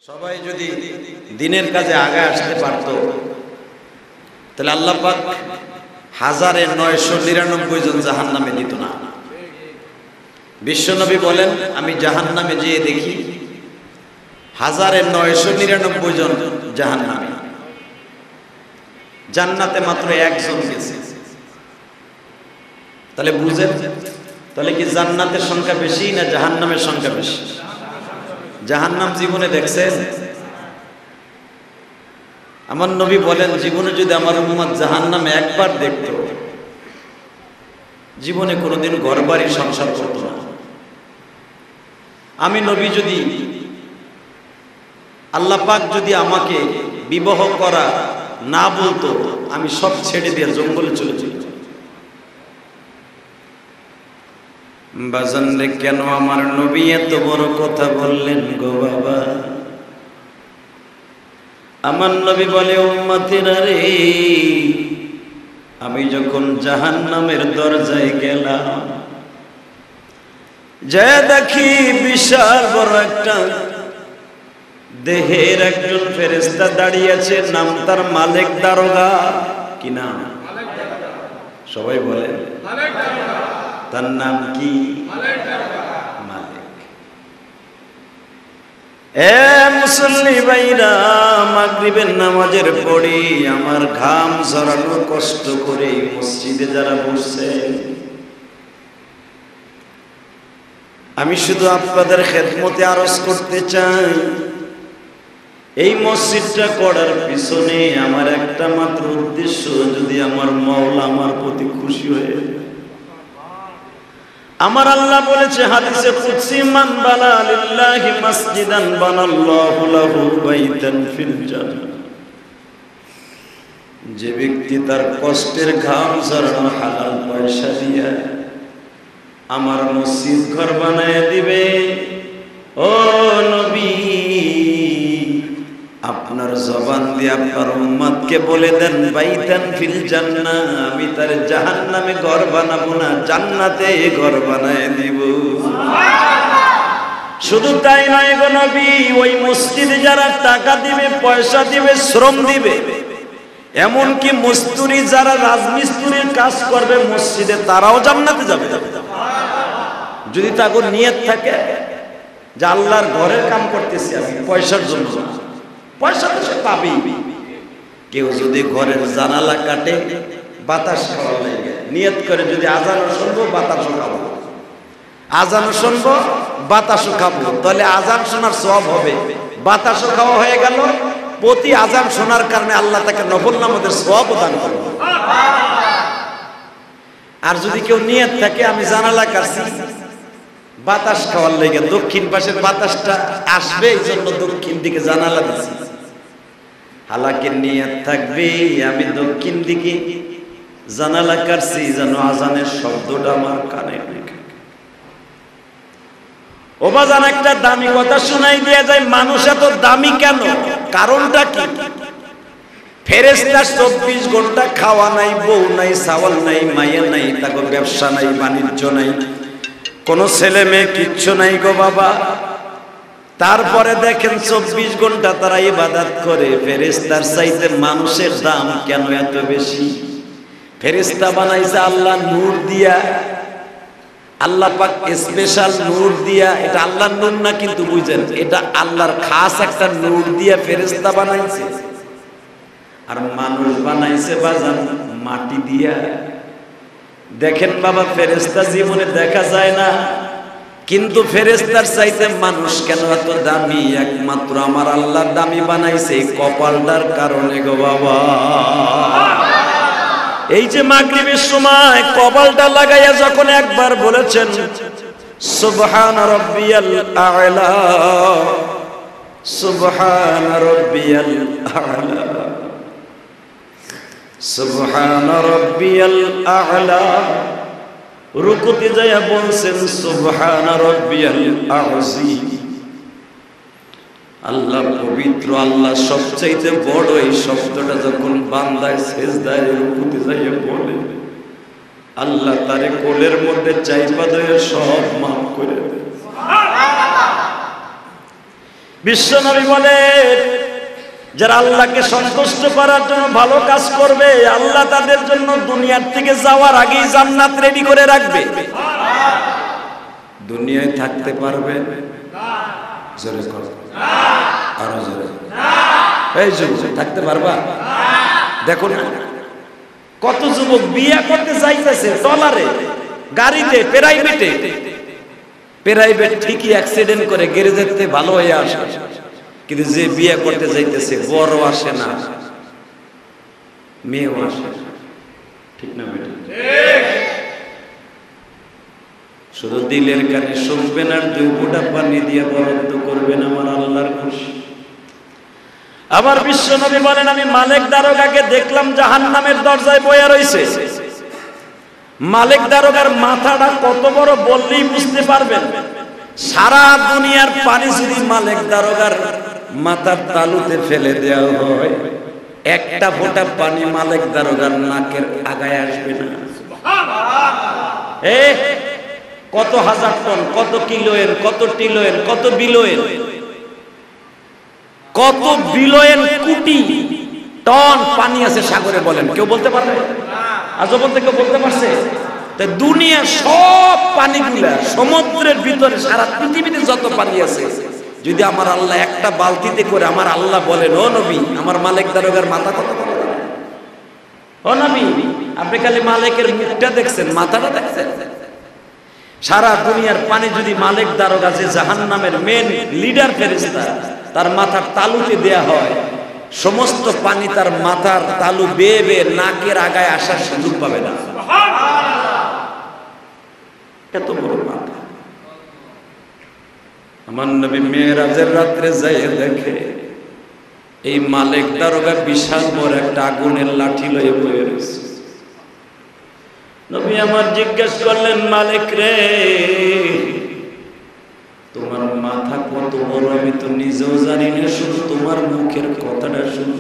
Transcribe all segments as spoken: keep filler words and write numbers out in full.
সবাই যদি দিনের কাজে আগে আসতে পারত তাহলে আল্লাহ পাক হাজারে নয়শো নিরানব্বই জন জাহান্নামে দিত না। বিশ্বনবী বলেন, আমি জাহান্নামে যেয়ে দেখি হাজারে নয়শো নিরানব্বই জন জাহান্নামে, জান্নাতে মাত্র একজন গেছে। তাহলে বুঝেন, তাহলে কি জান্নাতের সংখ্যা বেশি না জাহান্নামের সংখ্যা বেশি? জাহান্নাম জীবনে দেখছেন? আমার নবী বলেন, জীবনে যদি আমার উম্মত জাহান্নাম একবার দেখত, জীবনে কোনোদিন ঘরবাড়ি সংসার করত না। আমি নবী যদি, আল্লাহ পাক যদি আমাকে বিবাহ করা না বলতো, আমি সব ছেড়ে দিয়ে জঙ্গলে চলে যেতাম। বাজান রে, কেন আমার নবী এত বড় কথা বললেন গো বাবা? আমার নবী বলে, উম্মতেরা রে, আমি যখন জাহান্নামের দরজায় গেলাম, যে দেখি বিশাল বড় একটা দেহের একজন ফেরেশতা দাঁড়িয়ে আছে, নাম তার মালিক দারোগা। কি নাম? সবাই বলেন, তার নাম কি? মালিক। এ মুসল্লি ভাইরা, মাগরিবের নামাজের পরে আমার ঘাম ঝরানো কষ্ট করে মসজিদে যারা বসছে, আমি শুধু আপনাদের খেদমতে আরজ করতে চাই, এই মসজিদটা করার পিছনে আমার একটা মাত্র উদ্দেশ্য, যদি আমার মাওলা আমার প্রতি খুশি হয়ে। আমার আল্লাহ বলেছে হাদিসে কুদসি, মান বানা লিল্লাহি মাসজিদান বানাল্লাহু লাহু বাইতান ফিল জান্নাহ। যে ব্যক্তি তার কষ্টের ঘাম ঝরানো হালাল পয়সা দিয়ে আমার মসজিদ ঘর বানায় দিবে, ও নবী, আপনার জবান দিয়ে আপনার উম্মতকে বলে দেন, বাইতান ফিল জান্নাহ, আমি তার জাহান্নামে ঘর বানাবো না, জান্নাতে ঘর বানায় দিব। শুধু তাই নয় গো নবী, ওই মসজিদে যারা টাকা দিবে, পয়সা দিবে, শ্রম দিবে, এমনকি মজদুরি যারা রাজমিস্ত্রির কাজ করবে মসজিদে, তারাও জান্নাতে যাবে, যদি তাদের নিয়ত থাকে যে আল্লাহর ঘরের কাম করতেছি আমি পয়সার জন্য। পয়সা তো সে পাবেই। কেউ যদি ঘরের জানালা কাটে বাতাস খাওয়া লাগে, নিয়ত করে যদি আজানও শুনবো বাতাসও খাবো, আজানও শুনবো বাতাসও খাবো, তাহলে আজান শোনার সওয়াব হবে, বাতাসও খাওয়া হয়ে গেল। প্রতি আজান শোনার কারণে আল্লাহ তাকে নফল নামাজের সওয়াব দান করবে। আর যদি কেউ নিয়ত থাকে আমি জানালা কাটছি বাতাস খাওয়ার লাগে, দক্ষিণ পাশের বাতাসটা আসবে এই জন্য দক্ষিণ দিকে জানালা দিছি, হালাকে নিয়ত থাকবে আমি দক্ষিণ দিকে জানালা কাটছি যেন আজানের শব্দটা আমার কানে ঢোকে। ও বাজান, একটা দামি কথা শোনাই দিয়ে যায়, মানুষ এত দামি কেন? কারণটা কি? ফেরেশতা চব্বিশ ঘন্টা খাওয়া নাই, বউ নাই, চাওয়াল নাই, মাইয়া নাই, তাকে ব্যবসা নাই, বাণিজ্য নাই, কোনো ছেলে মেয়ে কিচ্ছু নাই গো বাবা। তারপরে দেখেন চব্বিশ ঘন্টা তারা ইবাদত করে। ফেরেশতার চাইতে মানুষের দাম কেন এত বেশি? ফেরেশতা বানাইছে আল্লাহ নূর দিয়া, আল্লাহ পাক স্পেশাল নূর দিয়া। এটা আল্লাহর নূর না কিন্তু বুঝেন, এটা আল্লাহর খাস একটা নূর দিয়া ফেরেশতা বানাইছে। আর মানুষ বানাইছে বাজান মাটি দিয়া। দেখেন বাবা, ফেরেশতা জীবনে দেখা যায় না, কিন্তু ফেরেশতার চাইতে মানুষ কেন এত দামি? একমাত্র আমার আল্লাহ দামি বানাইছে এই কপালটার কারণে গো বাবা। এই যে মাগরিবের সময় কপালটা লাগাইয়া যখন একবার বলেছেন সুবহান রাব্বিয়াল আ'লা, সুবহান রাব্বিয়াল আ'লা, সুবহান রাব্বিয়াল আ'লা, রুকুতে যায়া বলছেন সুবহান রাব্বিয়াল আযীম। আল্লাহ পবিত্র, আল্লাহ সবচাইতে বড়, এই শব্দটা যখন বান্দায় সিজদায় রুকুতে যাইয়া বলে, আল্লাহ তারে কোলের মধ্যে চাইপা দিয়ে সব মাফ করে দেয়। বিশ্বনবী বলেন, যারা আল্লাহকে সন্তুষ্ট করার জন্য ভালো কাজ করবে, আল্লাহ তাদের জন্য দুনিয়ার থেকে যাওয়ার আগেই জান্নাত রেডি করে রাখবে। দুনিয়ায় থাকতে পারবে না, জোরে কর, আরো জোরে, এই যুবক থাকতে পারবা? দেখো না কত যুবক বিয়ে করতে যাইতেছে ডলারে, গাড়িতে, প্রাইভেটে, প্রাইভেট ঠিকই অ্যাক্সিডেন্ট করে গ্যারেজের থেকে ভালো হয়ে আসে, কিন্তু যে বিয়ে করতে যাইতেছে বড় আসে না, মেয়েও আসে, ঠিক না বেটা? শুধু দিলের কানে শুনবেন আর দুই ফোঁটা পানি দিয়ে বরাদ্দ করবেন, আমার আল্লাহর খুশি। আবার বিশ্বনবী বলেন, আমি মালিক দারোগাকে দেখলাম জাহান্নামের দরজায় বইয়া রইছে। মালিক দারোগার মাথাটা কত বড় বললেই বুঝতে পারবেন। সারা দুনিয়ার পানি যদি মালিক দারোগার মাথার তালুতে ফেলে দেওয়া হয়, একটা ফোঁটা পানি মালিক দারোগার নাকের আগায় আসবে না। এ কত হাজার টন, কত কিলোয়ের, কত টিলোয়ের, কত বিলোয়ের, কত বিলিয়ন কোটি টন পানি আছে সাগরে, বলেন কেউ বলতে পারবে? আজও বলতে কেউ বলতে পারছে? তাই দুনিয়ার সব পানিগুলা সমুদ্রের ভিতরে, সারা পৃথিবীতে যত পানি আছে, যদি আমার আল্লাহ একটা বালতিতে করে, আমার আল্লাহ বলেন, ও নবী, আমার মালিক দারোগার মাথা কত বড়? ও নবী, আপনি খালি মালিকের মুখটা দেখছেন, মাথাটা দেখছেন? সারা দুনিয়ার পানি যদি মালিক দারোগা, যে জাহান্নামের মেন লিডার ফেরেশতা, তার মাথার তালুতে দেয়া হয়, সমস্ত পানি তার মাথার তালু বেয়ে বেয়ে নাকের আগায় আসার সুযোগ পাবে না। এত বড় মাথা। আমার নবী মেরাজের রাত্রে যাইয়ে দেখে এই মালিক দারোগা বিশাল বড় একটা আগুনের লাঠি লয়ে বয়ে রয়েছে। নবী আমার জিজ্ঞেস করলেন, মালিক রে, তোমার মাথা কত বড় আমি তো নিজেও জানি না, শুধু তোমার মুখের কথাটা শুনি।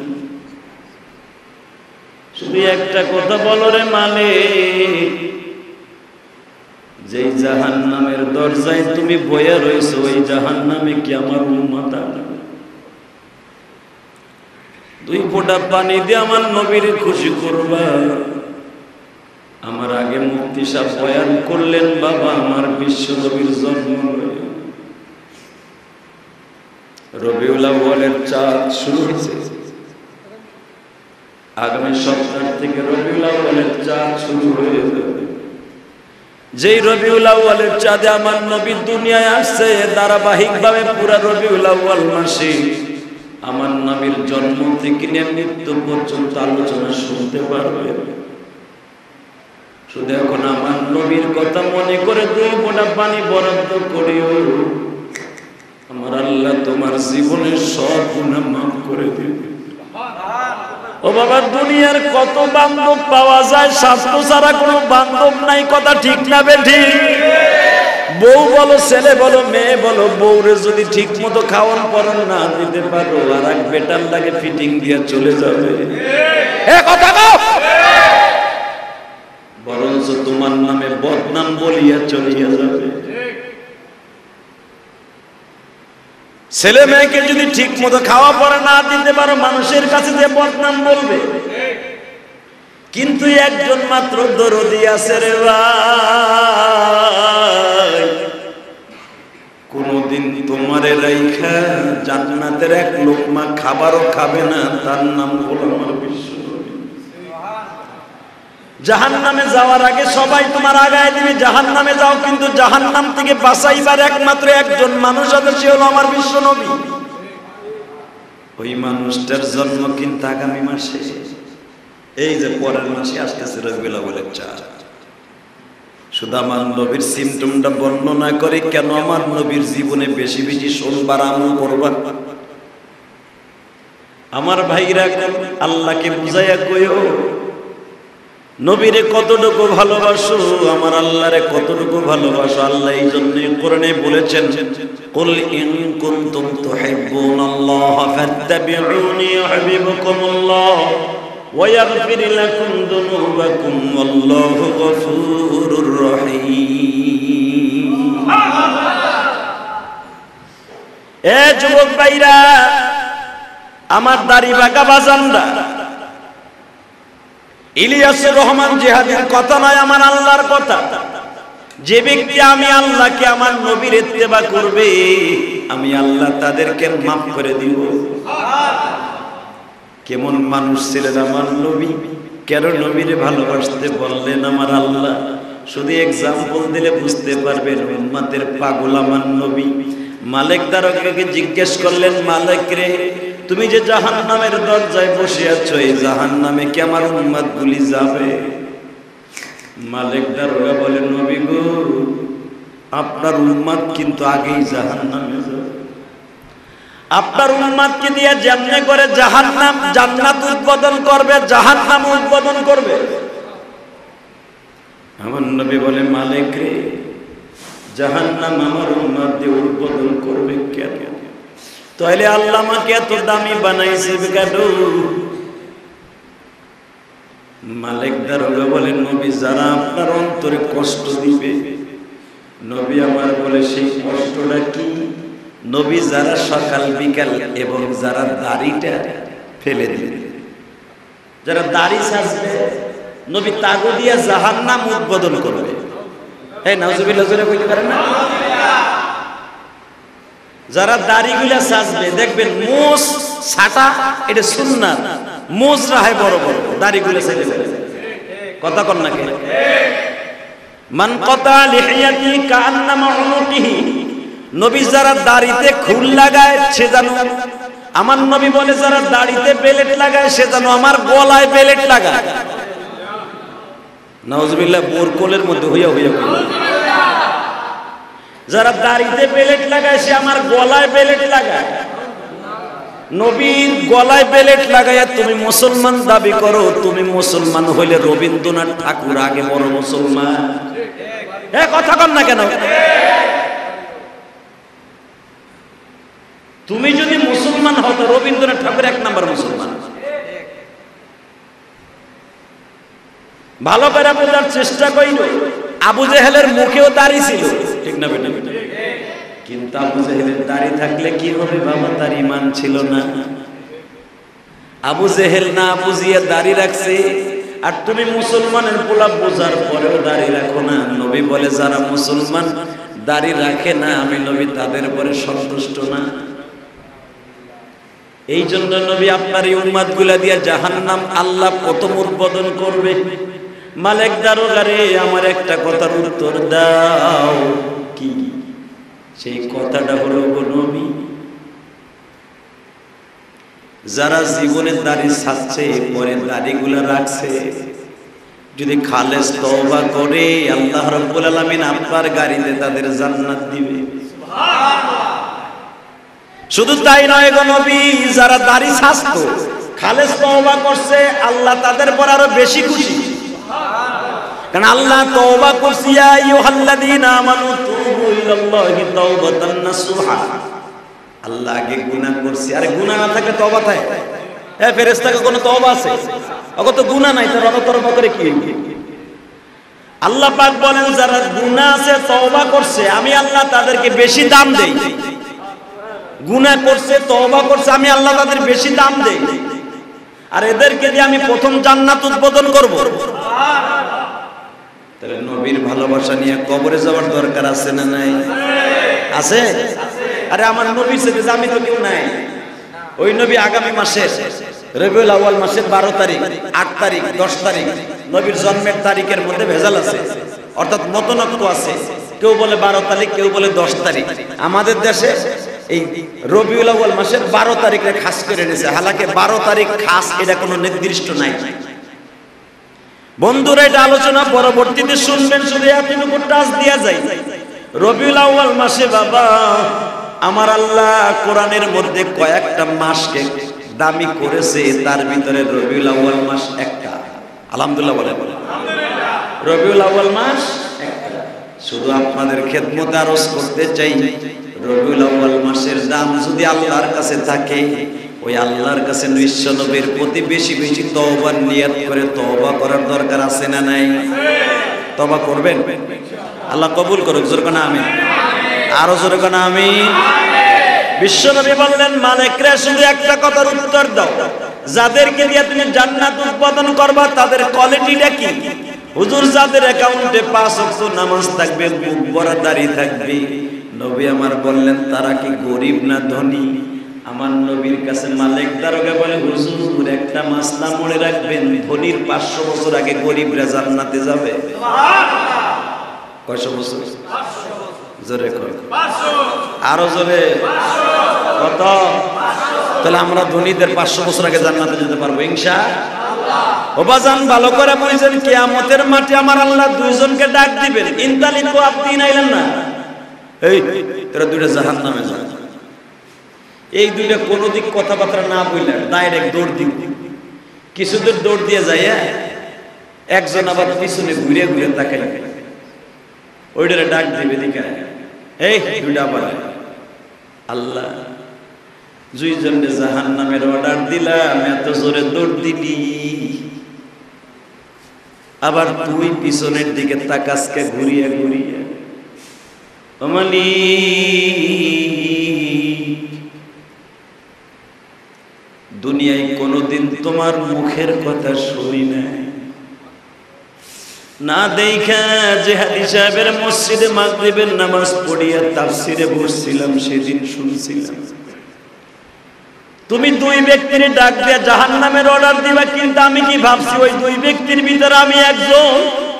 শুধু একটা কথা বলো রে মালিক, যেই জাহান্নামের দরজায় তুমি বইয়া রইছো, ওই জাহান্নামে কি আমার উম্মত আছে? দুই ফোঁটা পানি দিয়ে আমার নবীর খুশি করবা। আমার আগে মুফতি সাহেব বয়ান করলেন, বাবা আমার বিশ্ব নবীর জন্ম রবিউল আউয়ালের চাঁদ শুরু হয়েছে, আগামী সপ্তাহ থেকে রবিউল আউয়ালের চাঁদ শুরু হয়ে যাবে। যেই রবিউল আউয়ালের চাঁদে আমার নবী দুনিয়ায় আসছে, ধারাবাহিক ভাবে পুরা রবিউল আউয়াল মাসে আমার নবীর জন্ম থেকে নিয়ে মৃত্যু পর্যন্ত আলোচনা শুনতে পারবে। শুধু এখন আমার নবীর কথা মনে করে দুই ফোঁটা পানি বরাদ্দ করিও, আমার আল্লাহ তোমার জীবনের সব গুনাহ মাফ করে দিবে। ও বাবা, দুনিয়ার কত বান্ধব পাওয়া যায়, স্বাস্থ্য ছাড়া কোনো বান্ধব নাই, কথা ঠিক না বেঠিক? বউ বলো, ছেলে বলো, মেয়ে বলো, বউরে যদি ঠিক মতো খাওয়ান পরান না দিতে পারো, আর এক বেটার লাগে ফিটিং দিয়ে চলে যাবে। এ কথা কও, বরঞ্চ তোমার নামে বদনাম বলিয়া চলিয়া যাবে। ছেলে মেয়েকে যদি ঠিক মতো খাওয়া পড়া না দিতে পারো, মানুষের কাছে যে বদনাম বলবে। কিন্তু একজন মাত্র দরদি আছে রে ভাই, কোনদিন তোমারে রাইখা জান্নাতের এক লোকমা খাবারও খাবে না, তার নাম হলো আমার বিশ্ব। জাহান্নামে যাওয়ার আগে সবাই তোমার আগায় দিবে, জাহান্নামে যাও, কিন্তু জাহান্নাম থেকে বাঁচাইবার একমাত্র একজন মানুষ আছে, সে হলো আমার বিশ্ব নবী। ওই মানুষটার জন্ম কিন্তু আগামী মাসে, এই যে পরের মাসে আসতেছে রবিউল আউয়ালের চাঁদ। শুধু আমার নবীর সিমটমটা বর্ণনা করে কেন আমার নবীর জীবনে বেশি বেশি শুনবার আমল করবা। আমার ভাইরা আল্লাহকে বুঝাইয়া কইও, নবীরে কতটুকু ভালোবাসো, আমার আল্লাহরে কতটুকু ভালোবাসো। আল্লাহ এই জন্য কোরআনে বলেছেন, কুল ইন কুনতুম তুহিব্বুনাল্লাহ ফাত্তাবিউনি ইউহিব্বুকুমুল্লাহ ওয়া ইয়াগফির লাকুম যুনুবাকুম ওয়াল্লাহু গফুরুর রহিম। এ যুবক ভাইরা, আমার দাড়ি বাঁকা বাজানরা, ইলিয়াসুর রহমান জিহাদির কথা নয়, আমার আল্লাহর কথা। যে ব্যক্তি আমি আল্লাহকে, আমার নবীর ইত্তেবা করবে, আমি আল্লাহ তাদেরকে মাফ করে দিব। কেমন মানুষ ছিলেন আমার নবী, কেন নবীরে ভালোবাসতে বললেন আমার আল্লাহ? শুধু এক্সাম্পল দিলে বুঝতে পারবেন উম্মতের পাগল আমার নবী। মালিক দারোগাকে জিজ্ঞেস করলেন, মালিক রে, তুমি যে জাহান্নামের দরজায় বসে আছো, এই জাহান্নামে কি আমার উম্মত গুলি যাবে? মালিক দারোগা বলেন, নবী গো, আপনার উম্মত কিন্তু আগেই জাহান্নামে যাবে। আপনার উম্মতকে দিয়ে যেমনে করে জাহান্নাম জান্নাত উদ্বোধন করবে, জাহান্নাম উদ্বোধন করবে। আমার নবী বলে, মালিক রে, জাহান্নাম আমার উম্মত দিয়ে উদ্বোধন করবে কেন? তাহলে আল্লাহ আমাকে এত দামি বানাইছে কেন? মালিক দারোগা বলেন, নবী, যারা আপনার অন্তরে কষ্ট দিবে, নবী আমার বলে সেই কষ্টটা কি? নবী যারা সকাল বিকাল এবং যারা দাড়িটা ফেলে দিবে, যারা দাড়ি ছাড়বে, নবী তাগো দিয়া জাহান্নাম উদ্বোধন করবে। এই নাউজুবিল্লাহ জোরে কইতে পারেন না? যারা দাড়িগুলা ছাড়বে, দেখবেন মোস ছাটা, এটা সুন্নাত, মোস রাহে বড় বড় দাড়িগুলা ছেড়ে ফেলে। কথা কন না কে? মান কাতা লিহিয়াতি কান্নামা উনুকিহি, নবী যারা দাড়িতে খুল লাগায় সে জানো, আমার নবী বলে যারা দাড়িতে বেলেট লাগায় সে জানো আমার গলায় বেলেট লাগায়। নাউজুবিল্লাহ, বোর কোলের মধ্যে হইয়া হইয়া যারা দাড়িতে বেলেট লাগায় সে আমার গলায় বেলেট লাগায়। নবীর গলায় বেলেট লাগাইয়া তুমি মুসলমান দাবি করো, তুমি মুসলমান হইলে রবীন্দ্রনাথ ঠাকুর আগে বড় মুসলমান। এ কথা কন না কেন? তুমি যদি মুসলমান হও তো রবীন্দ্রনাথ ঠাকুর এক নাম্বার মুসলমান। ভালো করে বোঝার চেষ্টা করিল, আবু জেহেলের মুখেও দাড়ি ছিল, ঠিক না বেটা? কিন্তু আবু জেহেলের দাড়ি থাকলে কি হবে বাবা? তার ঈমান ছিল না। আবু জেহেল না বুঝিয়ে দাড়ি রাখছে, আর তুমি মুসলমানের পোলা বোঝার পরেও দাড়ি রাখো না। নবী বলে যারা মুসলমান দাড়ি রাখে না, আমি নবী তাদের উপরে সন্তুষ্ট না। এই জন্য নবী আপনার এই উম্মত গুলা দিয়া জাহান্নাম আল্লাহ প্রথম উদ্বোধন করবে। মালিক দারোগা রে, আমার একটা কথার উত্তর দাও। কি সেই কথাটা? হলো গো নবী, যারা জীবনের দাড়ি ছাড়ছে, পরে দাড়িগুলা রাখছে, যদি খালেস তওবা করে, আল্লাহ রাব্বুল আলামিন আপনার গাড়িতে তাদের জান্নাত দিবে। শুধু তাই নয় গো নবী, যারা দাড়ি ছাড়তো, খালেস তওবা করছে, আল্লাহ তাদের পর আরো বেশি খুশি। কারণ আল্লাহ তওবা করছে, ইয়া আইয়ুহাল্লাযীনা আমানু তুবু ইলাল্লাহি তাওবাতান নাসুহা। আল্লাহ আগে গুনাহ করছে, আরে গুনাহ না থাকলে তওবা থাকে? এ ফেরেশতাকে কোনো তওবা আছে? ওগো তো গুনাহ নাই, তার তওবা করে কি? আল্লাহ পাক বলেন যারা গুনাহ আছে তওবা করছে, আমি আল্লাহ তাদেরকে বেশি দাম দেই। গুনাহ করছে, তওবা করছে, আমি আল্লাহ তাদের বেশি দাম দেই, আর এদেরকে দিয়ে আমি প্রথম জান্নাত উদ্বোধন করব। তাহলে নবীর ভালোবাসা নিয়ে কবরে যাওয়ার দরকার আছে না নাই? আছে। আরে আমার নবীর সাথে আমি তো কেউ নাই। ওই নবী আগামী মাসে রবিউল আউয়াল মাসের বারো তারিখ, আট তারিখ, দশ তারিখ নবীর জন্মের তারিখের মধ্যে ভেজাল আছে, অর্থাৎ মতনক্য আছে। কেউ বলে বারো তারিখ, কেউ বলে দশ তারিখ। আমাদের দেশে এই রবিউল আউয়াল মাসের বারো তারিখে খাস করে নিয়েছে, হালাকে বারো তারিখ খাস এটা কোনো নির্দিষ্ট নাই। বন্ধুরা, এটা আলোচনা পরবর্তীতে শুনবেন, শুধু এতটুকু টাচ দিয়া যায়। রবিউল আউয়াল মাসে বাবা আমার আল্লাহ কোরআনের মধ্যে কয়েকটা মাসকে দামি করেছে, তার ভিতরে রবিউল আউয়াল মাস একটা। আলহামদুলিল্লাহ বলে বলে রবিউল আউয়াল মাস একটা। শুধু আপনাদের খেদমতে আরজ করতে চাই, রবিউল আউয়াল মাসের দাম যদি আল্লাহর কাছে থাকে, ওই আল্লাহর কাছে বিশ্ব নবীর প্রতি বেশি বেশি তওবার নিয়ত করে তওবা করার দরকার আছে না নাই? তওবা করবেন, আল্লাহ কবুল করুক। জোরে কোন আমিন, আরো জোরে কোন আমিন। বিশ্বনবী বললেন মালিকরা শুধু একটা কথার উত্তর দাও, যাদেরকে দিয়ে তুমি জান্নাত উৎপাদন করবা তাদের কোয়ালিটিটা কি? হুজুর যাদের অ্যাকাউন্টে পাঁচ ওয়াক্ত নামাজ থাকবে, মুখ ভরা দাড়ি থাকবে, নবী আমার বললেন তারা কি গরিব না ধনী? আমার নবীর কাছে মালিক দারোগা বলে হুজুর একটা মাসলা মনে রাখবেন, ধনীর পাঁচশো বছর আগে গরিবরা জান্নাতে যাবে। কয়শো বছর? জোরে কয়, আরো জোরে কত? তাহলে আমরা ধনীদের পাঁচশো বছর আগে জান্নাতে যেতে পারবো ইনশাআল্লাহ। ও বাজান ভালো করে বুঝেন, কিয়ামতের মাঠে আমার আল্লাহ দুইজনকে ডাক দিবেন। ইনতালিকু আপনি নাইলেন না, এই তোরা দুইটা জাহান্নামে যা। এই দুইটা কোনো দিক কথাবার্তা না বললেন, ডাইরেক্ট দৌড় দিন। কিছুদের দৌড় দিয়ে যায়, একজন আবার পিছনে ঘুরে ঘুরে তাকাই, ওইটারে ডাক দিবে দিকে, এই দুইটা আবার আল্লাহ দুইজনে জাহান্নামের অর্ডার দিলাম, এত জোরে দৌড় দিলি, আবার তুই পিছনের দিকে তাকাসকে ঘুরিয়ে ঘুরিয়ে। ওমালি দুনিয়ায় কোনোদিন তোমার মুখের কথা শুনি নাই, না দেখা যে হাদি সাহেবের মসজিদে মাগরিবের নামাজ পড়িয়া তাফসিরে বসছিলাম, সেদিন শুনছিলাম তুমি দুই ব্যক্তির ডাক দিয়ে জাহান্নামের অর্ডার দিবা, কিন্তু আমি কি ভাবছি ওই দুই ব্যক্তির ভিতরে আমি একজন।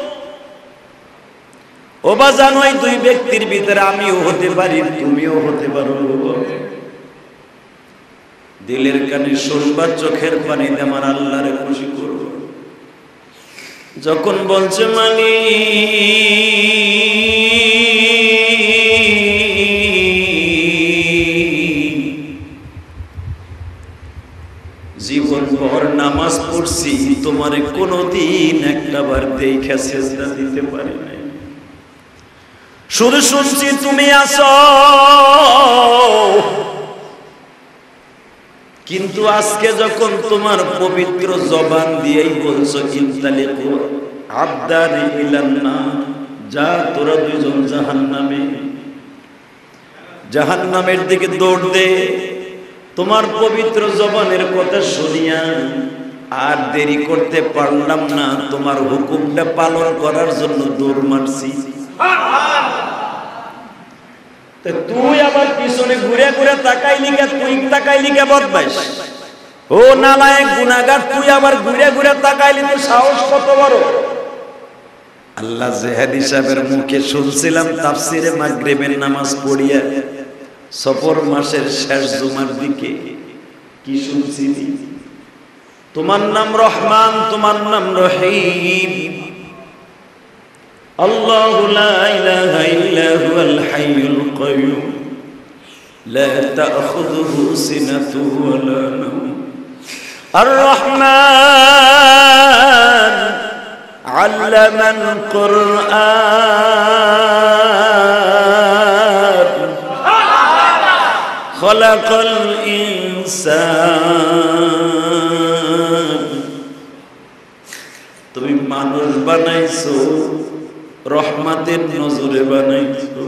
ও বাজান, ওই দুই ব্যক্তির ভিতরে আমিও হতে পারি, তুমিও হতে পারো। দিলের কানে শুনবা, চোখের পানিতে আমার আল্লাহরে খুশি করব। যখন বলছে মানি জীবন ভর নামাজ পড়ছি, তোমারে কোনদিন একটা বার দেখা সেজদা দিতে পারি নাই, শুধু শুনছি তুমি আসো, কিন্তু আজকে যখন তোমার পবিত্র জবান দিয়েই বলছো ইনতালিকু আবদানি ইলান্নার, যা তোরা দুইজন জাহান্নামে, জাহান্নামের দিকে দৌড় দে, তোমার পবিত্র জবানের কথা শুনিয়া আর দেরি করতে পারলাম না, তোমার হুকুমটা পালন করার জন্য দৌড় মারছি। তুই আবার পিছনে ঘুরে ঘুরে তাকাইলি কে? তুই তাকাইলি কে বদমাইশ? ও নালায়েক গুনাহগার, তুই আবার ঘুরে ঘুরে তাকাইলি, তো সাহস কত বড়! আল্লাহ জেহাদি সাহেবের মুখে শুনছিলাম তাফসিরে মাগরিবের নামাজ পড়িয়া সফর মাসের শেষ জুমার দিকে, কি শুনছিলি? তোমার নাম রহমান, তোমার নাম রহিম, আল্লাহু লা ইলাহা ইল্লা হুয়াল হাইয়ুল কাইয়ুম লা তাখুযুহু সিনাতুন ওয়া লা নাওম, আর রহমান আল্লামাল কুরআন খালাকাল ইনসান। তুমি মানুষ বানাইছো, রহমাতের নজরে বানাইছো।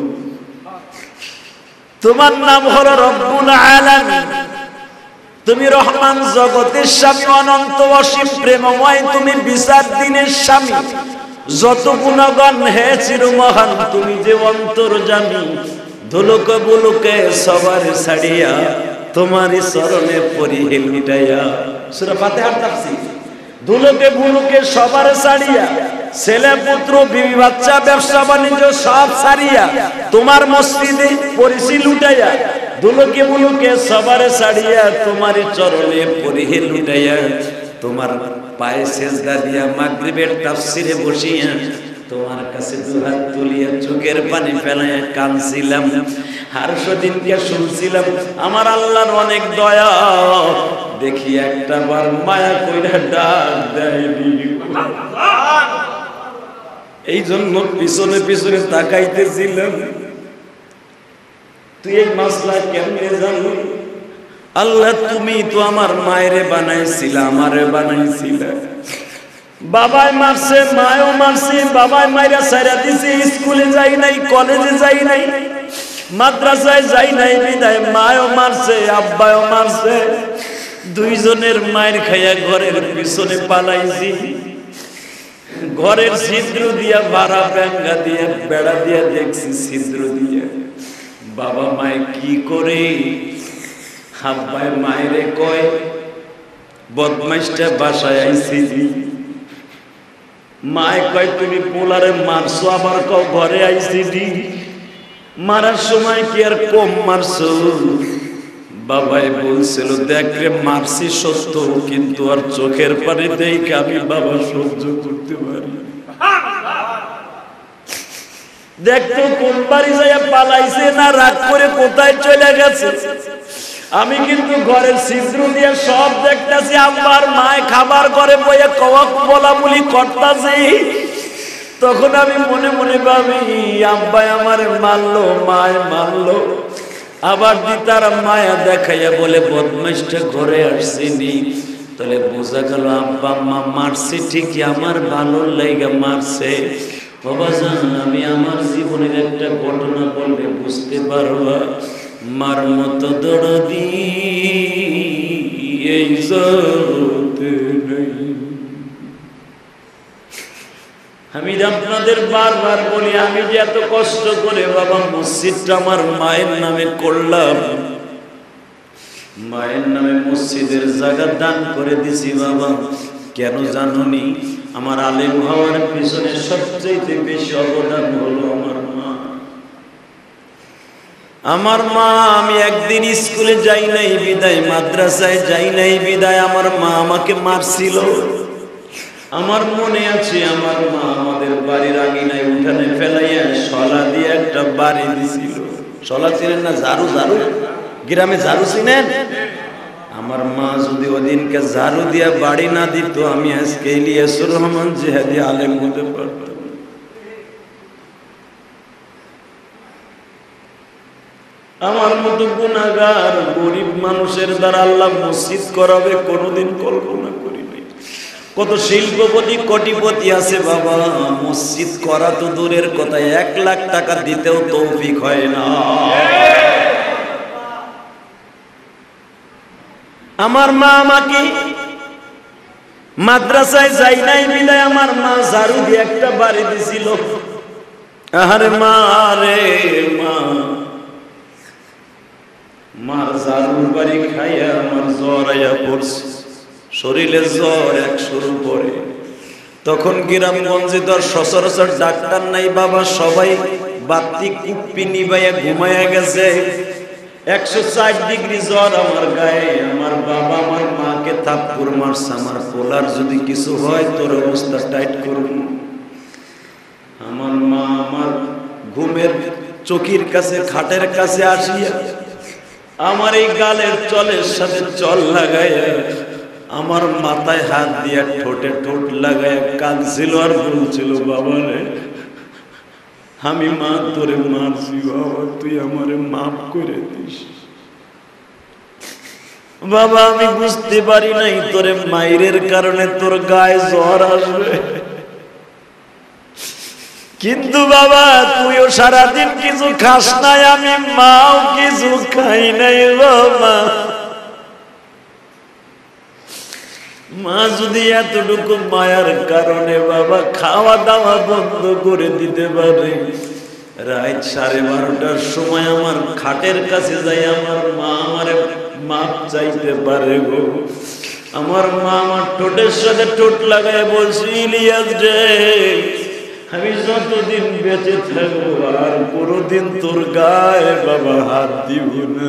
তোমার নাম হলো রব্বুল আলামিন, তুমি রহমান, জগতের স্বামী, অনন্ত অসীম প্রেমময়, তুমি বিচার দিনের স্বামী, যত গুণগান হে চিরমহান, তুমি যে অন্তর্যামী, ধুলুক বুলুকে সবার ছাড়িয়া তোমারই চরণে পড়ি হে লুটাইয়া। সূরা ফাতিহার তাফসীর। ধুলুকে বুলুকে সবার ছাড়িয়া, ছেলে পুত্র বিবি বাচ্চা ব্যবসা বাণিজ্য সব ছাড়িয়া তোমার মসজিদে পরিচি লুটাইয়া, ধুলুকে বুলুকে সবার ছাড়িয়া তোমারই চরণে পড়ি হে লুটাইয়া, তোমার পায়ে সেজদা দিয়া মাগরিবের তাফসিরে বসিয়া তোমার কাছে দুহাত তুলিয়া চোখের পানি ফেলাইয়া কাঁদছিলাম। আর সেদিনকে শুনছিলাম আমার আল্লাহর অনেক দয়া, দেখি একটা বার মায়া কইরা ডাক দেয়নি। এই জন্য পিছনে পিছনে তাকাইতেছিলাম, তুই এই মাসলা কেমনে জানো? আল্লাহ তুমি তো আমার মায়েরে বানাইছিলা, আমারে বানাইছিলা, বাবাই মারছে, মায়ও মারছে, বাবাই মাইরা সাইরা দিছে, স্কুলে যাই নাই, কলেজে যাই নাই, মাদ্রাসায় যাই নাই বিদায় মায়ও মারছে আব্বাও মারছে, দুইজনের মায়ের খাইয়া ঘরের পিছনে পালাইছি। ঘরের ছিদ্র দিয়া ভাড়া ব্যাঙ্গা দিয়ে বেড়া দিয়া দেখছি ছিদ্র দিয়ে বাবা মায়ে কি করে। আব্বাই মায়েরে কয় বদমাইশটা বাসায় আইছি। মায়ে কয় তুমি পোলারে মারছো আবার কও ঘরে আইছি। মারার সময় কি আর কম মারছো? বাবাই বলছিল দেখ রে মারছি সত্য, কিন্তু আর চোখের পানি দেখে আমি বাবা সহ্য করতে পারি। দেখতো কোন বাড়ি যাইয়া পালাইছে না রাগ করে কোথায় চলে গেছে। আমি কিন্তু ঘরের ছিদ্র দিয়ে সব দেখতেছি। আব্বার মায় খাবার করে বইয়ে কওয়াক বলা বলি করতাছি। তখন আমি মনে মনে ভাবি আব্বাই আমারে মারলো, মায় মারলো। আবার দি তারা মায়া দেখাইয়া বলে বদমাইশটা ঘরে আসছিনি। তাহলে বোঝা গেল আব্বা মা মারছে ঠিকই, আমার ভালো লাইগা মারছে। বাবা জান আমি আমার জীবনের একটা ঘটনা বললে বুঝতে পারবা। মার মতো দরদি এই জগতে নেই। আমি আপনাদের বারবার বলি আমি যে এত কষ্ট করে বাবা মসজিদটা আমার মায়ের নামে করলাম, মায়ের নামে মসজিদের জায়গা দান করে দিছি বাবা। কেন জানুনি? আমার আলেম হওয়ার পিছনে সবচেয়ে বেশি অবদান হলো আমার মা। আমার মা, আমি একদিন স্কুলে যাই নাই বিদায়, মাদ্রাসায় যাই নাই বিদায় আমার মা আমাকে মারছিল। আমার মনে আছে আমার মা আমাদের বাড়ির আঙিনায় উঠানে ফেলাইয়া শলা দিয়ে একটা বাড়ি দিছিল। শলা চিনেন না? ঝাড়ু, ঝাড়ু গ্রামে ঝাড়ু চিনেন? আমার মা যদি ওদিনকে ঝাড়ু দিয়া বাড়ি না দিত আমি আজকে ইলিয়াসুর রহমান জিহাদি আলেম হতে পারতাম। আমার মতো গুনাহগার গরিব মানুষের দ্বারা আল্লাহ মসজিদ করাবে কোনোদিন কল্পনা করি নাই। কত শিল্পপতি কোটিপতি আছে বাবা, মসজিদ করা তো দূরের কথা, এক লাখ টাকা দিতেও তৌফিক হয় না। আমার মা আমাকে মাদ্রাসায় যাই নাই বিদায় আমার মা ঝাড়ু দিয়ে একটা বাড়ি দিছিল। আরে মা রে মা, মার ঝাড়ুর বাড়ি খাইয়া আমার জ্বর আইয়া পড়ছে, শরীরে জ্বর এক শুরু পড়ে। তখন গ্রামগঞ্জে তো সচরাচর ডাক্তার নাই বাবা, সবাই বাতি কুপ্পি নিবাইয়া ঘুমাইয়া গেছে। একশো ষাট ডিগ্রি জ্বর আমার গায়ে। আমার বাবা আমার মাকে থাপ্পড় মারছে, আমার পোলার যদি কিছু হয় তোর অবস্থা টাইট করব। আমার মা আমার ঘুমের চকির কাছে খাটের কাছে আসিয়া আমার এই গালের চলের সাথে চল লাগাইয়া আমার মাথায় হাত দিয়া ঠোঁটে ঠোঁট লাগাইয়া কাঁদছিল আর বলছিল বাবা রে আমি মা তোরে মারছি বাবা, তুই আমারে মাফ করে দিস। বাবা আমি বুঝতে পারি নাই তোরে মায়ের কারণে তোর গায়ে জ্বর আসবে, কিন্তু বাবা তুইও সারাদিন কিছু খাস নাই, আমি মাও কিছু খাই নাই বাবা। মা যদি এতটুকু মায়ার কারণে বাবা খাওয়া দাওয়া বন্ধ করে দিতে পারে, রাত সাড়ে বারোটার সময় আমার খাটের কাছে যাই আমার মা আমার মাপ চাইতে পারে গো। আমার মা আমার ঠোঁটের সাথে ঠোঁট লাগায় বলছি ইলিয়াস রে আমি যতদিন বেঁচে থাকবো আর কোনোদিন তোর গায়ে বাবা হাত দিব না।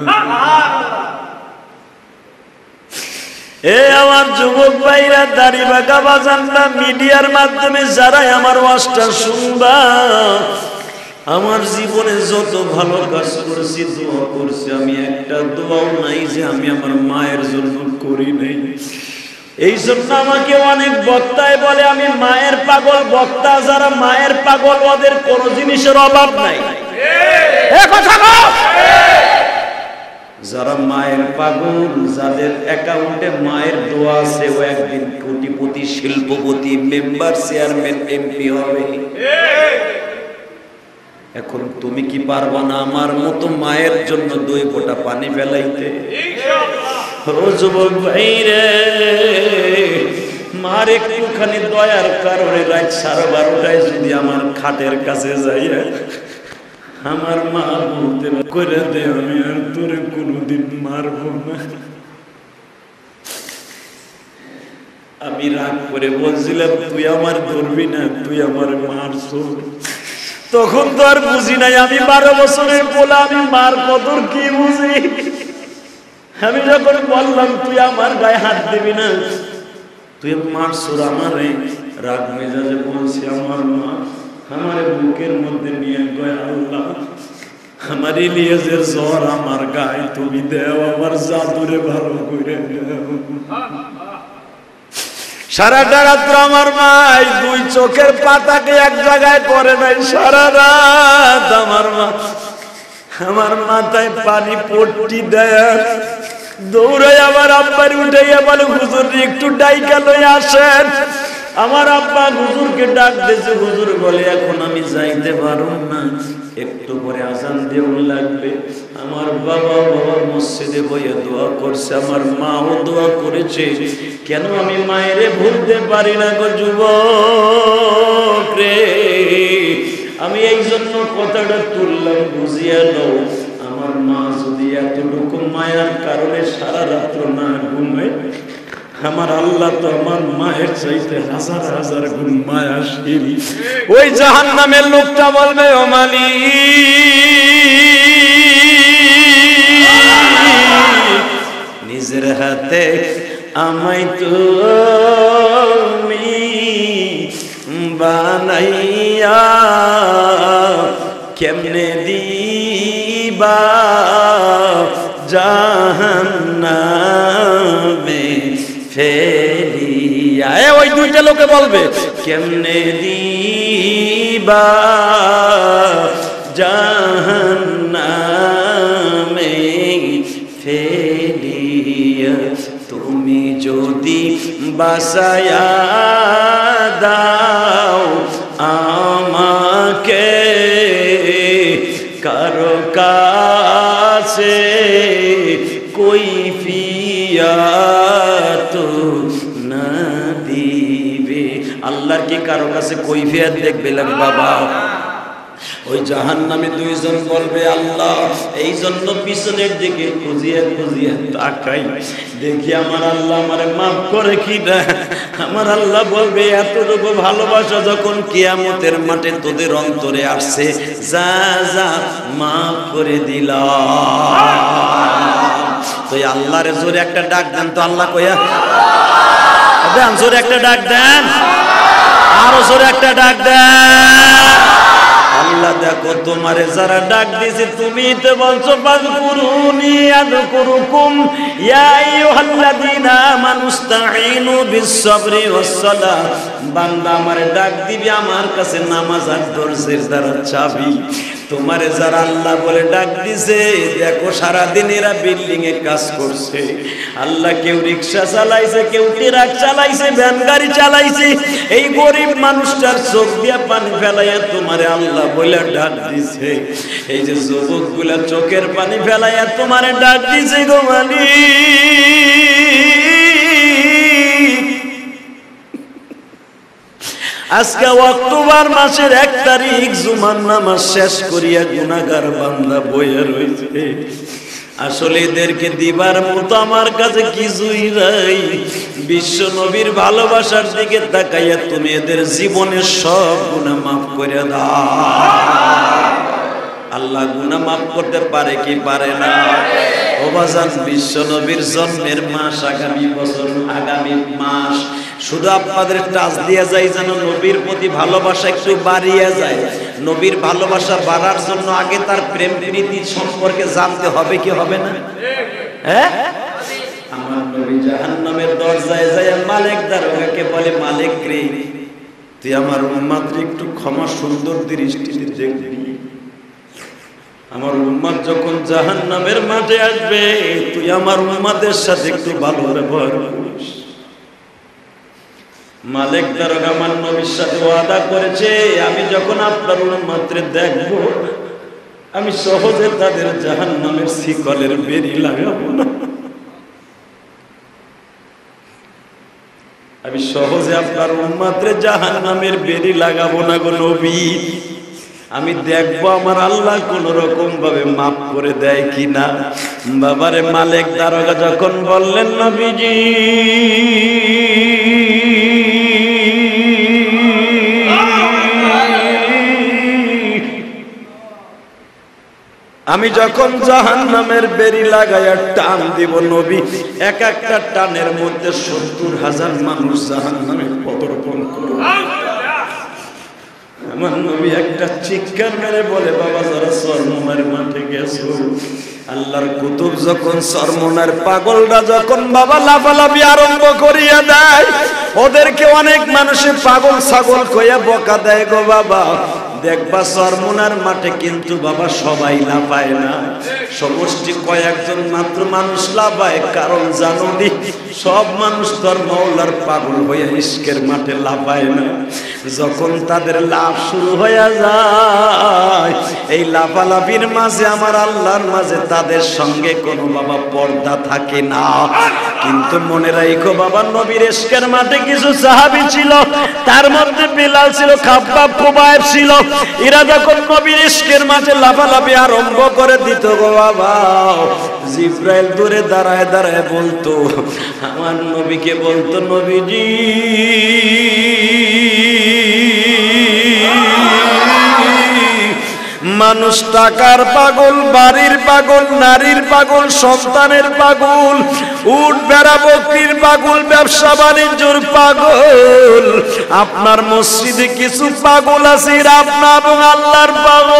এ আমার যুবক ভাইরা দাড়ি বাঁকা বাজানরা মিডিয়ার মাধ্যমে যারাই আমার ওয়াজটা শুনবা, আমার জীবনে যত ভালো কাজ করেছি দোয়া করছি, আমি একটা দোয়াও নাই যে আমি আমার মায়ের জন্য করি নাই। এই জন্য আমাকে অনেক বক্তায় বলে আমি মায়ের পাগল। বক্তা যারা মায়ের পাগল ওদের কোনো জিনিসের অভাব নাই। যারা মায়ের পাগল, যাদের অ্যাকাউন্টে মায়ের দোয়া আছে, ও একদিন কোটিপতি, শিল্পপতি, মেম্বার, চেয়ারম্যান, এমপি হবে। এখন তুমি কি পারবা না আমার মতো মায়ের জন্য দুই ফোঁটা পানি ফেলাইতে? ও যুবক ভাই রে, মার একটুখানি দয়ার কারণে রাত সাড়ে বারোটায় যদি আমার খাটের কাছে যাই, আমার মা বলতে করে দে আমি আর তোরে কোনোদিন মারবো না। আমি রাগ করে বলছিলাম তুই আমার ধরবি না, তুই আমার মারছ। তখন তো আর বুঝি নাই, আমি বারো বছরের বলা আমি মার কদর কি বুঝি। আমি যখন বললাম তুই আমার গায়ে হাত দিবি না, তুই মারছ আমারে, রাগ মেজাজে বলছি আমার মা আমার বুকের মধ্যে নিয়ে গয় আল্লাহ আমার ইলিয়াসের জ্বর আমার গায়ে তুমি দেও, আমার জাদুরে ভালো করে দেও। সারাটা রাত্র আমার মা দুই চোখের পাতাকে এক জায়গায় করে নাই। সারা রাত আমার মা আমার মাথায় পানি পট্টি দেয়, দৌড়াই আমার আব্বার উঠাইয়া বলে হুজুর একটু ডাইকা লই আসেন। আমার আব্বা হুজুরকে ডাক দিয়েছে, হুজুর বলে এখন আমি যাইতে পারব না, একটু পরে আজান দেওয়া লাগবে। আমার বাবা বাবা মসজিদে বইয়ে দোয়া করছে, আমার মাও দোয়া করেছে। কেন আমি মায়েরে ভুলতে পারি না গো যুবক রে? আমি এই জন্য কথাটা তুললাম, বুঝিয়ে নাও। আমার মা যদি এতটুকু মায়ার কারণে সারা রাত্র না ঘুমায়, আমার আল্লাহ তো আমার মায়ের চাইতে হাজার হাজার গুণ মায়াশীল। ওই জাহান্নামের লোকটা বলবে ও মালিক নিজের হাতে আমায় তুমি বানাইয়া কেমনে দিবা জাহান্নামে ফেলিয়া। ওই দুইটা লোকে বলবে কেমনে দিবা জাহান্নামে ফেলিয়া, তুমি যদি বাসায়া দাও আমাকে কারো কাছে কৈফিয়ত না দিবে। আল্লাহর কি কারো কাছে কৈফিয়ত দেখবে লাগে বাবা? ওই জাহান্নামে দুইজন বলবে আল্লাহ, এই জন্য পিছনের দিকে খুঁজিয়ে খুঁজিয়ে তাকাই দেখি আমার আল্লাহ আমারে মাফ করে কি না। আমার আল্লাহ বলবে এতটুকু ভালোবাসা যখন কিয়ামতের মাঠে তোদের অন্তরে আসছে, যা যা মাফ করে দিলাম। তো আল্লাহর জোরে একটা ডাক দেন তো, আল্লাহ কইয়া দেন, জোরে একটা ডাক দেন, আরো জোরে একটা ডাক দেন। আল্লাহ দেখো তোমারে যারা ডাক দিয়েছে তুমি তো বলছো ফাযকুরুনি আযকুরুকুম ইয়া আইয়ুহাল্লাযীনা আমানুস্তাঈনু বিস-সাবরি ওয়াস-সালাহ। বান্দা আমারে ডাক দিবি, আমার কাছে নামাজ আর দরজের দ্বারা চাবি। তোমারে যারা আল্লাহ বলে ডাক দিছে, দেখো সারাদিন এরা বিল্ডিং এ কাজ করছে। আল্লাহ কেউ রিক্সা চালাইছে, কেউ ট্রাক চালাইছে, ভ্যান গাড়ি চালাইছে। এই গরিব মানুষটার চোখ দিয়ে পানি ফেলাইয়া তোমারে আল্লাহ বলে ডাক দিছে। এই যে যুবক গুলা চোখের পানি ফেলাইয়া তোমারে ডাক দিছে গো মালিক। আজকে অক্টোবর মাসের এক তারিখ জুমার নামাজ শেষ করিয়া গুনাহগার বান্দা বইয়া রয়েছে। আসলে এদেরকে দিবার মতো আমার কাছে কিছুই নাই। বিশ্ব নবীর ভালোবাসার দিকে তাকাইয়া তুমি এদের জীবনের সব গুনাহ মাফ করে দাও। আল্লাহ গুনাহ মাফ করতে পারে কি পারে না? ও বাজান, বিশ্ব নবীর জন্মের মাস আগামী বছর, আগামী মাস শুধু আপনাদের টাচ দিয়ে যায় যেন নবীর প্রতি ভালোবাসা একটু বাড়িয়ে যায়। নবীর ভালোবাসা বাড়ার জন্য আগে তার প্রেম প্রীতি সম্পর্কে জানতে হবে কি হবে না? হ্যাঁ, আমার নবী জাহান্নামের দরজায় যায় মালিক দারোগাকে বলে, মালিক রে তুই আমার উম্মতকে একটু ক্ষমা সুন্দর দৃষ্টিতে দেখবি। আমার উম্মত যখন জাহান্নামের মাঠে আসবে, তুই আমার উম্মতের সাথে একটু ভালো ব্যবহার করিস। মালিক দারোগা আমার নবীর সাথে ওয়াদা করেছে, আমি যখন আপনার উম্মতরে দেখব আমি সহজে তাদের জাহান্নামের শিকলের বেড়ি লাগাবো না, আমি সহজে আপনার উম্মতরে জাহান্নামের বেড়ি লাগাবো না গো নবী। আমি দেখবো আমার আল্লাহ কোন রকম ভাবে মাফ করে দেয় কিনা। বাবারে মালিক দারোগা যখন বললেন নবীজি আমি যখন জাহান্নামের বেড়ি লাগাইয়া টান দিব নবী, এক একটা টানের মধ্যে সত্তর হাজার মানুষ জাহান্নামে পদার্পণ করবে। আমার নবী একটা চিৎকার মেরে বলে, বাবা যারা চরমোনার মাঠে গেছো, আল্লাহর কুতুব যখন চরমোনার পাগলরা যখন বাবা লাফালাফি আরম্ভ করিয়া দেয়, ওদেরকে অনেক মানুষে পাগল ছাগল কইয়া বকা দেয় গো বাবা। দেখবা চরমোনার মাঠে কিন্তু বাবা সবাই লাফায় না, সমষ্টি কয়েকজন মাত্র মানুষ লাফায়। কারণ জানো নি, সব মানুষ তোর মওলার পাগল হইয়া ইশকের মাঠে লাফায় না। যখন তাদের লাভ শুরু হইয়া যায়, এই লাফালাফির মাঝে আমার আল্লাহর মাঝে তাদের সঙ্গে কোনো বাবা পর্দা থাকে না। কিন্তু মনে রাখো বাবা, নবীর ইশকের মাঠে কিছু সাহাবী ছিল, তার মধ্যে বিলাল ছিল, খাব্বাব খুবাইব ছিল। এরা যখন নবীর ইশকের মাঝে লাফালাফি আরম্ভ করে দিত গো বাবা, জিব্রাইল দূরে দাঁড়ায় দাঁড়ায় বলতো, আমার নবীকে বলতো, নবীজি মানুষ টাকার পাগল, বাড়ির পাগল, নারীর পাগল, সন্তানের পাগল, উট বেড়া বকরির পাগল, ব্যবসা বাণিজ্যর পাগল। আপনার মসজিদে কিছু পাগল আছে, এরা আপনার এবং আল্লাহর পাগল।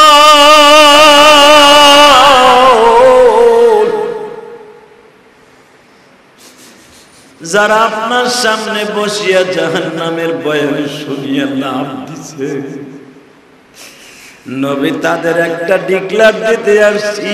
যারা আপনার সামনে বসিয়া জাহান্নামের বয়ান শুনিয়া লাভ দিছে, নবী তাদের একটা ডিক্লার দিতে আসছি,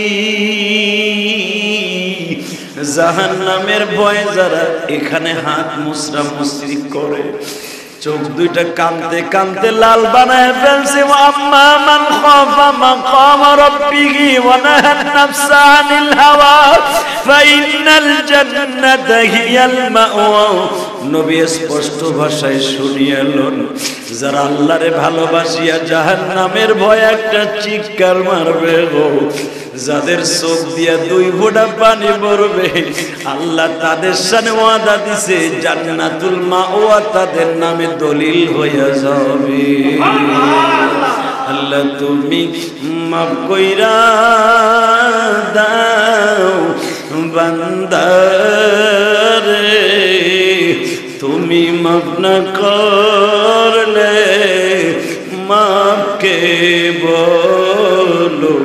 জাহান্নামের ভয়ে যারা এখানে হাত মুসরা মুসরি করে, চোখ দুইটা কানতে কানতে লাল বানায় ফেলছে। আম্মা মান খাফা মাকাম রাব্বিহি ওয়া নাহান নাফসা আনিল হাওয়া ফাইনাল জান্নাতা হিয়াল মাওয়া। নবী স্পষ্ট ভাষায় শুনিয়েলেন, যারা আল্লাহরে ভালোবাসিয়া জাহান্নামের ভয় একটা চিৎকার মারবে গো, যাদের চোখ দিয়া দুই ফোঁটা পানি পড়বে, আল্লাহ তাদের সাথে ওয়াদা দিছে জান্নাতুল মাওয়া তাদের নামে দলিল হইয়া যাবে। আল্লাহ তুমি মাফ কইরা দাও বান্দারে, তুমি মাফ না করলে মাফ কে বলো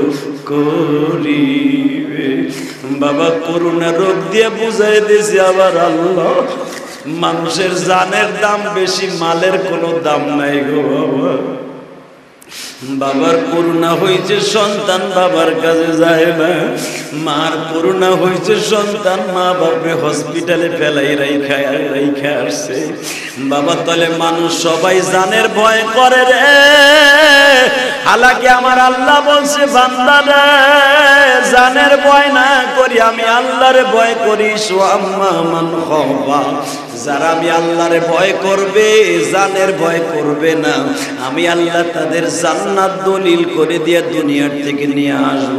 করিবে। বাবা করোনা রোগ দিয়ে বুঝাই দিয়েছি আবার আল্লাহ, মানুষের জানের দাম বেশি, মালের কোনো দাম নাই গো বাবা। বাবার করুণা হয়েছে সন্তান বাবার কাছে যায় না, মার করুণা হয়েছে সন্তান মা বাপরে হসপিটালে ফেলাই রাইখা রাইখা আসছে। বাবা তলে মানুষ সবাই জানের ভয় করে রে, হালাকি আমার আল্লাহ বলছে বান্দা রে জানের ভয় না করি, আমি আল্লাহর ভয় করি। আম্মা মান খাফা, যারা আমি আল্লাহরে ভয় করবে, জানের ভয় করবে না, আমি আল্লাহ তাদের জান্নাত দলিল করে দিয়ে দুনিয়ার থেকে নিয়ে আসব।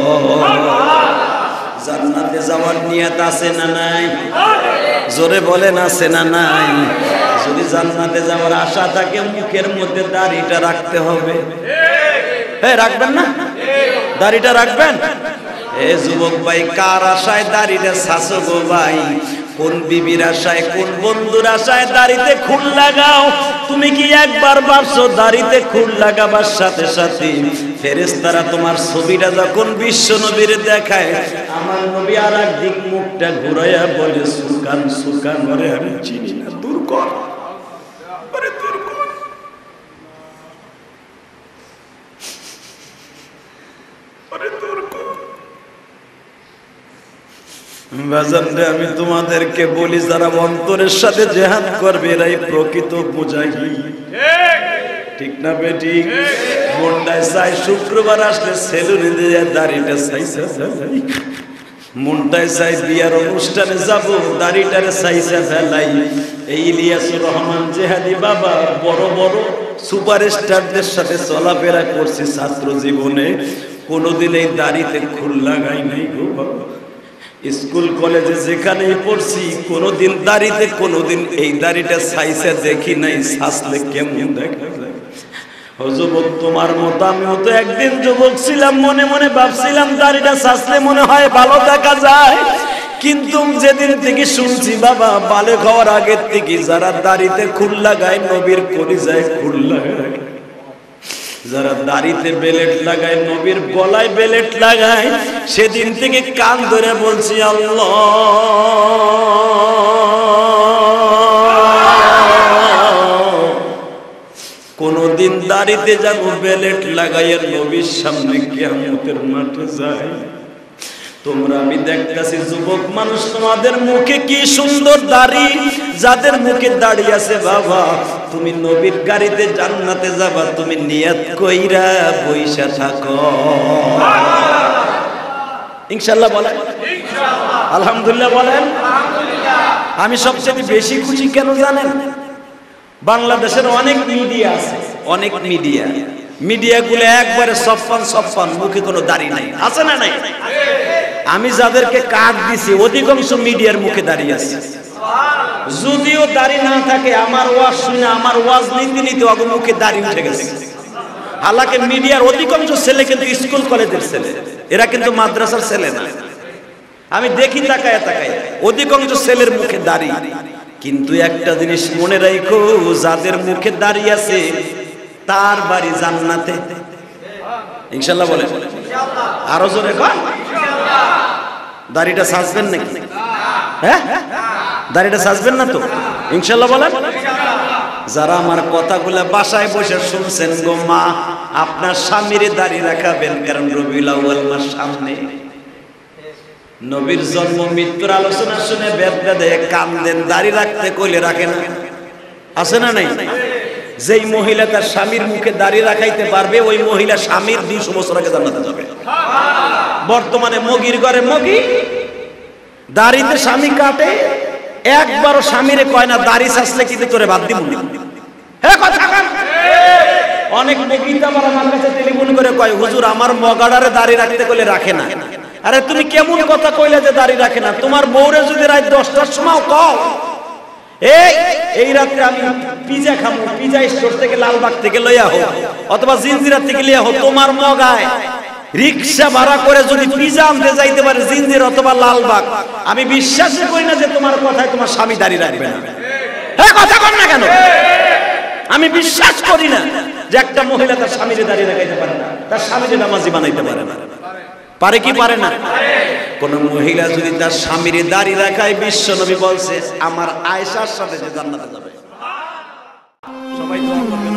জান্নাতে যাওয়ার নিয়ত আছে না নাই? জোরে বলেন আছে না নাই? যদি জান্নাতে যাওয়ার আশা থাকে মুখের মধ্যে দাড়িটা রাখতে হবে। হ্যাঁ রাখবেন না? দাড়িটা রাখবেন। এ যুবক ভাই, কার আশায় দাড়িটা ছাছো গো ভাই? কোন বিবির আশায়, কোন বন্ধুর আশায় দাড়িতে খুন লাগাও? তুমি কি একবার ভাবছো দাড়িতে খুন লাগাবার সাথে সাথে ফেরেশতারা তোমার ছবিটা যখন বিশ্ব নবীর দেখায়, আমার নবী আর একদিক মুখটা ঘুরাইয়া বলে সুকান সুকান, আরে আমি চিনি না, দূর কর, আরে দূর কর। আরে দূর কর। বাজানরে আমি তোমাদেরকে বলি, যারা অন্তরের সাথে জিহাদ করবে এরাই প্রকৃত মুজাহিদ। ঠিক না বেটি? মনটায় চাই শুক্রবার আসলে সেলুনে দিয়ে দাড়িটা চাইছে, মনটায় চাই বিয়ার অনুষ্ঠানে যাব দাড়িটারে চাইছে ফেলাই। এই ইলিয়াসুর রহমান জেহাদি বাবা বড় বড় সুপারস্টারদের সাথে চলাফেরা করছে ছাত্র জীবনে, কোনোদিন এই দাড়িতে খুল লাগাই নাই গো বাবা। স্কুল কলেজে যেখানেই পড়ছি কোনোদিন দাড়িতে কোনোদিন এই দাড়িটা চাইছে দেখি নাই, ছাসলে কেমন দেখা যায়। ও যুবক, তোমার মতো আমিও তো একদিন যুবক ছিলাম, মনে মনে ভাবছিলাম দাড়িটা ছাসলে মনে হয় ভালো দেখা যায়। কিন্তু যেদিন থেকে শুনছি বাবা বালেক হওয়ার আগের থেকে যারা দাড়িতে খুল লাগায় নবীর কলিজায় খুল লাগায়, যারা দাড়িতে বেলেট লাগায় নবীর গলায় বেলেট লাগায়, সেদিন থেকে কান ধরে বলছি আল্লাহ কোনদিন দাড়িতে যাব বেলেট লাগাইয়া নবীর সামনে কিয়ামতের মাঠে যাই। তোমরা আমি দেখতেছি যুবক মানুষ, তোমাদের মুখে কি সুন্দর দাড়ি, যাদের মুখে দাড়ি আছে বাবা তুমি নবীর গাড়িতে জান্নাতে যাবা, তুমি নিয়ত কইরা বইসা থাকো ইনশাআল্লাহ বলেন, আলহামদুলিল্লাহ বলেন। আমি সবচেয়ে বেশি খুশি কেন জানেন? বাংলাদেশের অনেক মিডিয়া আছে, অনেক মিডিয়া মিডিয়াগুলো একবারে সফান সফান, মুখে কোনো দাড়ি নাই, আছে না নাই? আমি যাদেরকে কার্ড দিছি অধিকাংশ মিডিয়ার মুখে দাঁড়িয়ে আছে। যদিও দাড়ি না থাকে আমার ওয়াজ শুনে আমার ওয়াজ নীতি নীতি অগ মুখে দাড়ি উঠে গেছে। হালাকে মিডিয়ার অধিকাংশ ছেলে কিন্তু স্কুল কলেজের ছেলে, এরা কিন্তু মাদ্রাসার ছেলে না। আমি দেখি তাকায় তাকায় অধিকাংশ ছেলের মুখে দাড়ি। কিন্তু একটা জিনিস মনে রাখো, যাদের মুখে দাড়ি আছে তার বাড়ি জান্নাতে ইনশাআল্লাহ বলে। আরো জোরে কর, দাড়িটা সাজবেন নাকি? হ্যাঁ, দাড়িটা সাজবেন না তো ইনশাআল্লাহ বলেন। যারা আমার কথাগুলো বাসায় বসে শুনছেন গো মা, আপনার স্বামীর দাড়ি রাখাবেন, কারণ রবিউল আউয়াল মাস সামনে। নবীর জন্ম মৃত্যুর আলোচনা শুনে বেদনা দেয় কান্দেন, দাড়ি রাখতে কইলে রাখে না, আছে না নাই? যেই মহিলা তার স্বামীর মুখে দাড়ি রাখাইতে পারবে ওই মহিলা স্বামীর দুইশো বছর আগে জান্নাতে যাবে। বর্তমানে মগির ঘরে মগি দাড়িতে স্বামী কাটে, একবারও স্বামীরে কয় না দাড়ি ছাসলে কিন্তু তোরে বাদ দিব না। হ্যাঁ কথা কন। অনেক মগি তো আমার আমার কাছে টেলিফোন করে কয় হুজুর আমার মগাড়ারে দাড়ি রাখতে কইলে রাখে না। আরে তুমি কেমন কথা কইলে যে দাড়ি রাখে না? তোমার বউরে যদি রাত দশটার সময় কও এই এই রাতে আমি পিজা খাবো, পিজা স্টোর থেকে লালবাগ থেকে লইয়া হোক অথবা জিনজিরা থেকে লইয়া হোক, তোমার মগায় রিক্সা ভাড়া করে যদি পিজা আনতে যাইতে পারে জিনজির অথবা লালবাগ, আমি বিশ্বাসই করি না যে তোমার কথায় তোমার স্বামী দাড়ি রাখবে না। হ্যাঁ কথা কর না কেন? আমি বিশ্বাস করি না যে একটা মহিলা তার স্বামীরে দাড়ি রাখাইতে পারে না, তার স্বামীরে নামাজি বানাইতে পারে না। পারে কি পারে না? কোন মহিলা যদি তার স্বামীর দাড়ি রাখায় বিশ্ব নবী বলছে আমার আয়েশার সাথে যে জান্নাতে যাবে। সবাই দোয়া করবেন।